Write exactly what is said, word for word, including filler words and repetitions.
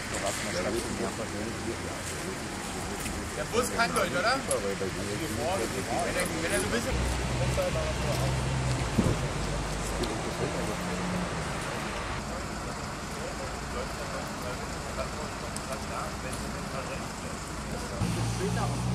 Der Bus kann Deutsch, oder? Wenn er, wenn er so ein bisschen... Später